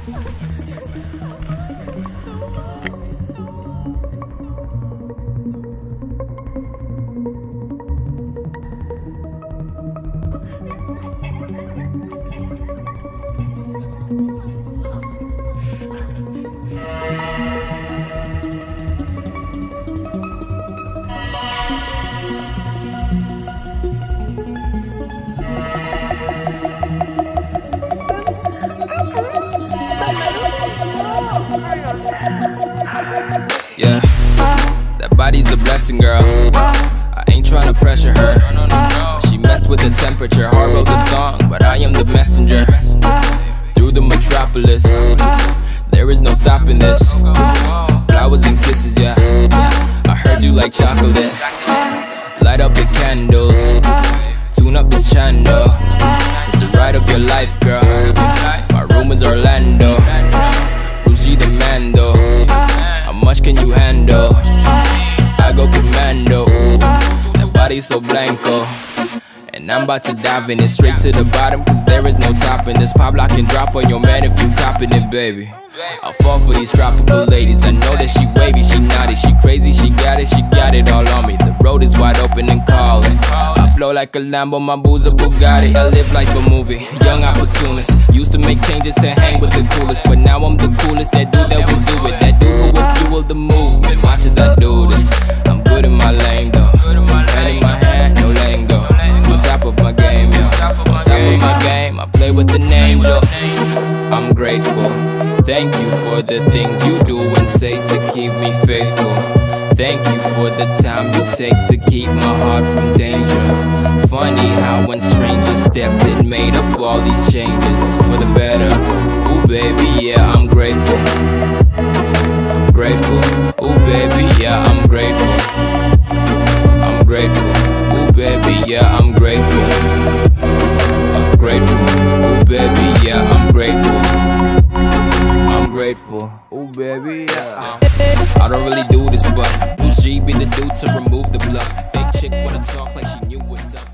Yeah, that body's a blessing, girl. I ain't tryna pressure her. She messed with the temperature. Hard wrote the song, but I am the messenger. Through the metropolis, there is no stopping this. Flowers and kisses, yeah. I heard you like chocolate. Light up the candles, tune up this channel. It's the ride of your life, girl. My room is Orlando. Bougie the Mando. How much can you handle? I go commando. That body's so blanco. And I'm about to dive in it straight to the bottom, cause there is no topping this. Pop, lock, and drop on your man if you copping it, baby. I'll fall for these tropical ladies. I know that she wavy, she naughty, she crazy, she got it all on me. The road is wide open and calling. I flow like a Lambo, my boo's a Bugatti. I live like a movie, young opportunist. Used to make changes to hang with the coolest, but now I'm the coolest. That dude that will do it, that dude who will fuel the movement. Watch as I do this. I'm good in my lane though. Hand in my hand, no lingo. On top of my game, yo. On top of my game, I play with an angel. I'm grateful. Thank you for the things you do and say to keep me faithful. Thank you for the time you take to keep my heart from danger. Funny how when strangers stepped in, made up all these changes for the better. Ooh baby, yeah, I'm grateful. I'm grateful. Ooh baby, yeah, I'm grateful. I'm grateful. Ooh baby, yeah, I'm grateful. I'm grateful. Ooh baby, yeah, I'm grateful. I'm grateful. Ooh baby, yeah. I don't really do this, but Bruce G be the dude to remove the bluff. Fake chick wanna talk like she knew what's up.